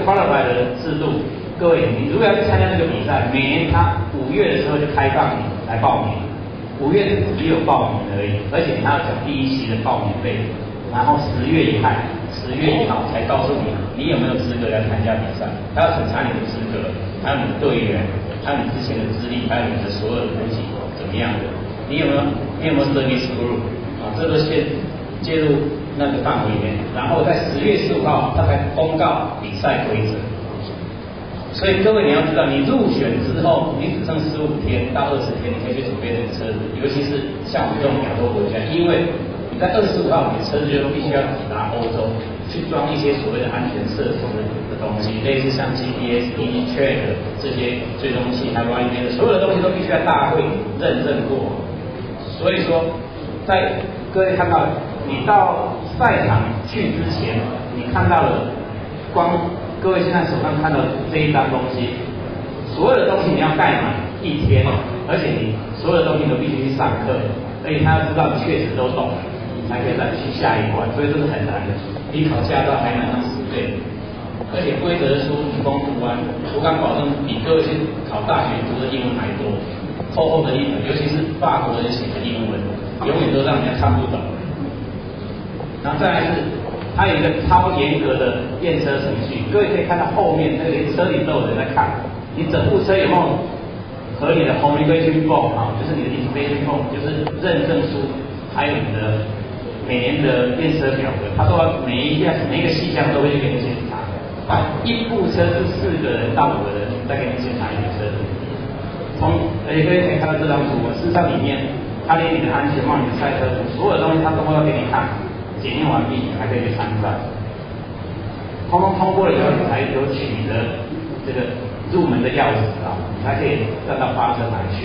qualify 的制度，各位，你如果要去参加这个比赛，每年他5月的时候就开放你来报名，5月只有报名而已，而且你还要缴第1期的报名费，然后10月1号才告诉你你有没有资格来参加比赛，他要审查你的资格，还有你的队员，还有你之前的资历，还有你的所有的东西怎么样的，你有没有 service group 啊，这都先介入那个范围里面，然后在10月15号他才公告比赛规则。所以各位你要知道，你入选之后，你只剩15天到20天，你可以去准备这个车子，尤其是像我们这种亚洲国家，因为你在25号，你的车子就必须要抵达欧洲，去装一些所谓的安全设施的东西，类似像 GPS、EasyTrack 这些追踪器，还有 YBS 所有的东西都必须要大会认证过。所以说，在各位看到你到赛场去之前，你看到了各位现在手上看到这一张东西，所有的东西你要盖满1天，而且你所有的东西都必须去上课，而且他要知道你确实都懂了，你才可以再去下一关，所以这是很难的，比考驾照还难上10倍。而且规则书你光读完，我敢保证比各位去考大学读的英文还多，厚厚的一本，尤其是法国人写的英文，永远都让人家看不懂。然后再来是，它有一个超严格的验车程序，各位可以看到后面那个连车里都有人在看，你整部车有没有合理的 homologation form 啊，就是你的 inspection form， 就是认证书，还有你的每年的验车表格，它都要每一个细项都会去给你检查。一部车是4个人到5个人再给你检查一部车子。而且各位可以看到这张图，事实上里面它连你的安全帽、你的赛车服，所有的东西它都要给你看。检验完毕，你还可以去参赛。通过了以后，你才有取得这个入门的钥匙啊，你才可以站到发车台去。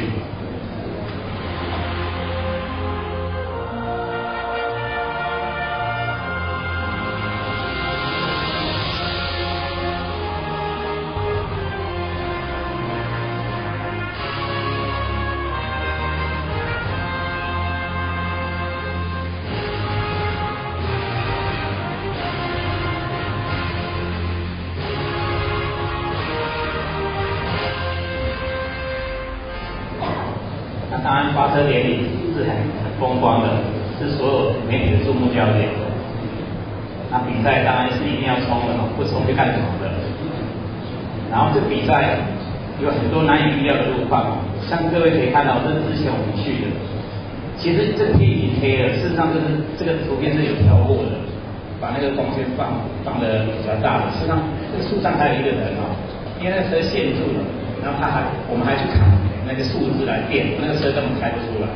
当然，发车典礼是很风光的，是所有媒体的注目焦点。那比赛当然是一定要冲的，不冲就干什么的。然后这比赛有很多难以预料的路况，像各位可以看到，这是之前我们去的。其实这个天已经黑了，事实上这个图片是有调过的，把那个光线放的比较大的。事实上，这个树上还有一个人哦，因为那个车陷住了，然后我们还去砍那个树枝来垫，那个车根本开不出来。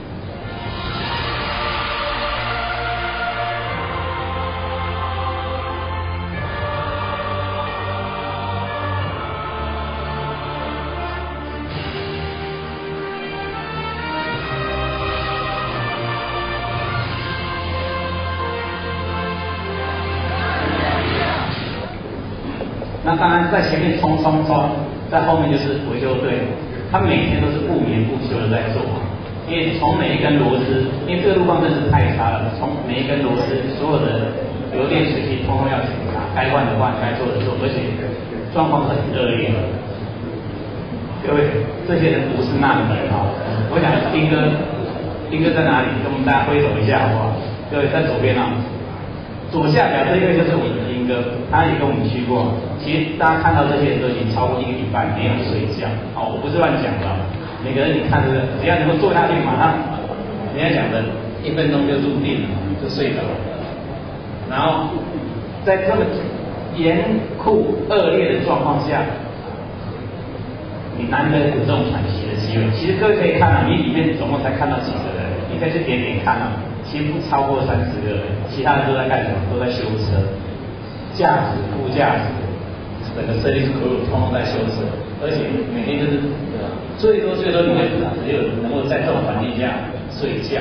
那当然，在前面冲，在后面就是维修队，他每天都是不眠不休的在做，因为从每一根螺丝，因为这个路况真是太差了，从每一根螺丝，所有的油电水器通通要检查，该换的换，该做的做，而且状况很恶劣。各位，这些人不是难民啊！我想丁哥在哪里？跟我们大家挥手一下好不好？各位在左边啊。左下角这一位就是我们的丁哥，他也跟我们去过。其实大家看到这些人都已经超过1个礼拜没有睡觉。好，我不是乱讲的，每个人你看着，只要能够坐下去，马上人家讲的1分钟就入定了，就睡着了。然后在这么严酷恶劣的状况下，你难得有这种喘息的机会。其实各位可以看到，你里面总共才看到几个人，你可以去点看啊。其实不超过30个人，其他人都在干什么？都在修车，驾驶、副驾驶，整个service crew通通在修车，而且每天就是最多你会只有能够在这种环境下睡觉。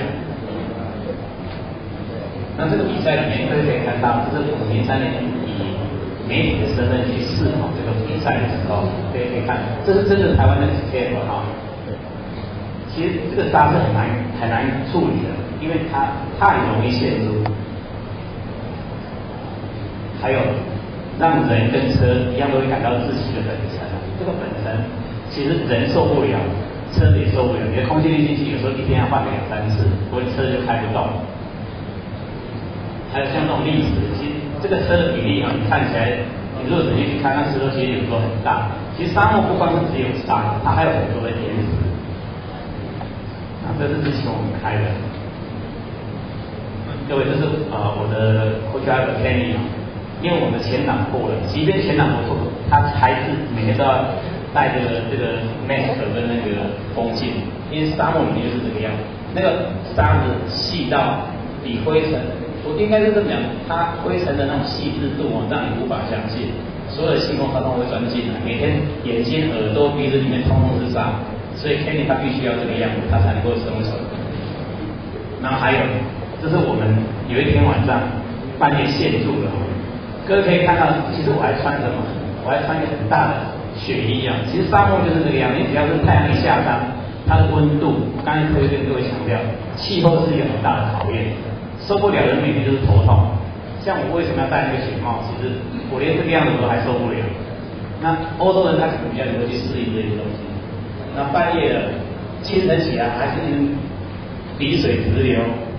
那这个比赛里面，各位可以看到，这是2003年以媒体的身份去视考这个比赛的时候，可以看，这是真的台湾的 scale 啊。其实这个沙是很难处理的。因为它太容易陷入，还有让人跟车一样都会感到窒息的本身。这个本身其实人受不了，车子也受不了。你的空气滤清器有时候一天要换个2、3次，不然车就开不动。还有像这种例子，其实这个车的比例啊，你看起来，你如果仔细去看，那石头其实有时候很大。其实沙漠不光是只有沙，它还有很多的岩石。这是之前我们开的。各位，这是我的Coach Albert Kenny 啊，因为我们的前挡破了，即便前挡不破，他还是每天都要带这个 mask 跟那个风镜，因为沙漠里面就是这个样子，那个沙子细到比灰尘，我应该是这么讲，它灰尘的那种细致度啊，让你无法相信，所有的细胞它都会钻进来，每天眼睛、耳朵、鼻子里面通通是沙，所以 Kenny 他必须要这个样子，他才能够生存。然后还有，这是我们有一天晚上半夜陷住了，各位可以看到，其实我还穿什么？我还穿一个很大的雪衣啊。其实沙漠就是这个样，你只要是太阳一下山，它的温度，刚才特别跟各位强调，气候是一个很大的考验，受不了的人每天就是头痛。像我为什么要戴那个雪帽？其实我连这个样子我都还受不了。那欧洲人他可能比较能够去适应这些东西。那半夜了，清晨起来还是鼻水直流。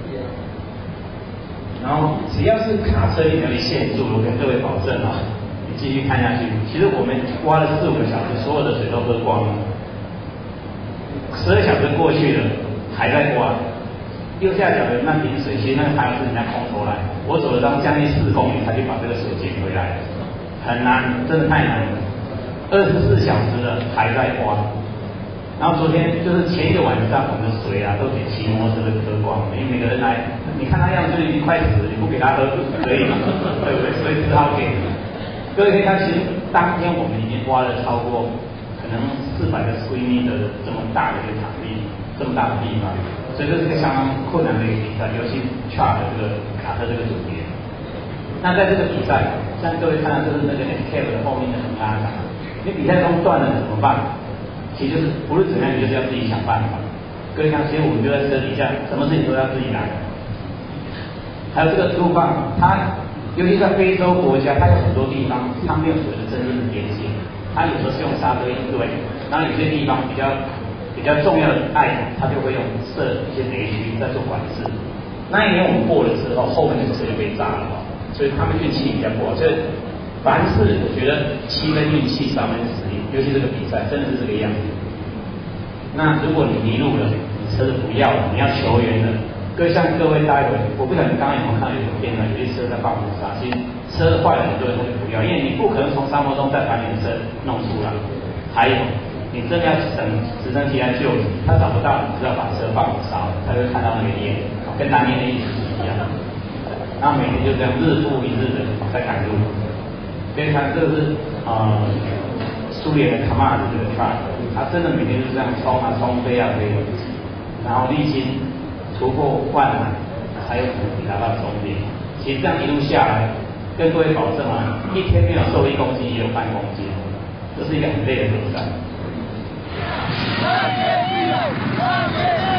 然后只要是卡车一条一陷住，我跟各位保证啊，你继续看下去，其实我们挖了4、5个小时，所有的水都喝光了。12小时过去了，还在挖。右下角的那瓶水，其实那个还是人家空投来，我走了将近4公里才去把这个水捡回来，很难，真的太难了。24小时了还在挖。然后昨天就是前一个晚上，我们的水啊都给骑摩托车的喝光了，因为每个人来，你看他样子就已经快死了，你不给他喝可以吗？对不对？所以只好给。各位可以看，其实当天我们已经挖了超过可能400个square meter的这么大的一个场地，这么大的地方，所以这是个相当困难的一个比赛，尤其 track 这个卡车这个组别。那在这个比赛，像各位看到就是那个 escape 的后面的横拉杆，你比赛中断了怎么办？其实就是无论怎么样，你就是要自己想办法。各位看，其实我们就在车底下，什么事情都要自己来。还有这个路棒，它尤其在非洲国家，它有很多地方它没有所谓的真正的边界，它有时候是用沙堆应对，然后有些地方比较重要的爱，它就会用设一些雷区在做管制。那一年我们过了之后，后面那个车就被炸了，所以他们运气比较不好。所以凡事我觉得7分运气3分实力，尤其这个比赛真的是这个样子。那如果你迷路了，你车子不要了，你要求援了，像各位待会，我不晓得你刚刚有没有看到有个片段，有些车在放火沙，其实车坏了很多人都不要，因为你不可能从沙漠中再把你的车弄出来。还有，你真的要等直升机来救你，他找不到，你就要把车放火烧，他就会看到那个烟，跟当年的意思是一样的。然后每天就这样日复一日的在赶路。所以看这个是苏联的卡马的这个 truck， 它真的每天就这样冲啊冲飞啊飞，然后历经突破万难，才有可能抵达到终点。其实这样一路下来，跟各位保证啊，一天没有瘦1公斤也有半公斤，这是一个很累的比赛。